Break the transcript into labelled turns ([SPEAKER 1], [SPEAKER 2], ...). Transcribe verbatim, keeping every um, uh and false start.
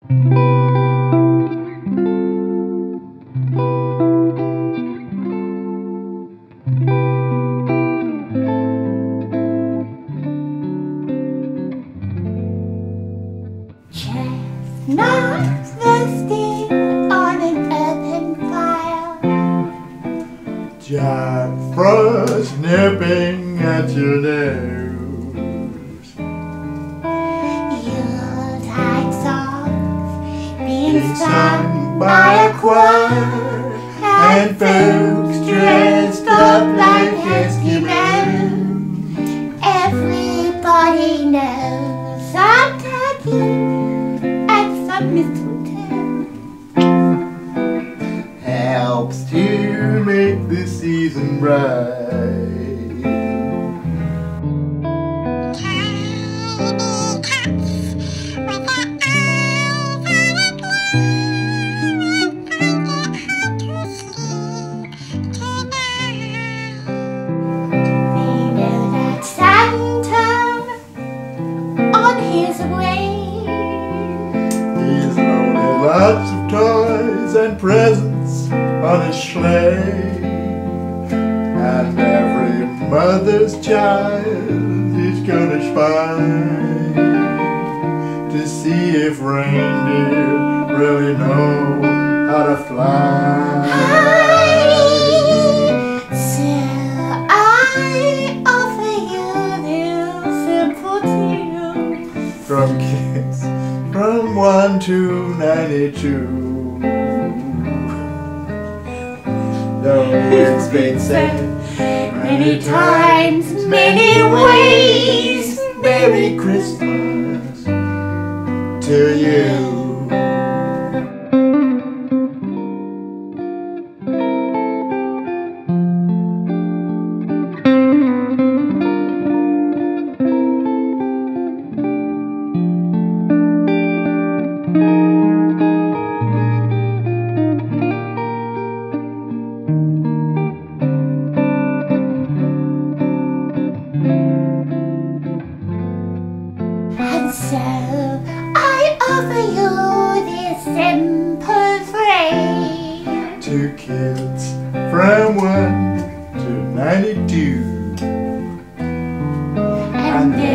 [SPEAKER 1] Chestnuts roasting on an open fire,
[SPEAKER 2] Jack Frost nipping at your nose,
[SPEAKER 1] Yuletide songs being
[SPEAKER 2] being
[SPEAKER 1] sung by a choir,
[SPEAKER 2] and folks dressed up like Eskimos.
[SPEAKER 1] Everybody knows some turkey and some mistletoe
[SPEAKER 2] Helps to make the season bright. Lots of toys and presents on his sleigh, and every mother's child is gonna spy to see if reindeer really know how to fly.
[SPEAKER 1] So I offer you this simple tune
[SPEAKER 2] From kids from one to ninety-two. Though it's been said
[SPEAKER 1] many times, many ways,
[SPEAKER 2] Merry Christmas to you.
[SPEAKER 1] And so I offer you this simple phrase
[SPEAKER 2] To kids from one to ninety-two.
[SPEAKER 1] and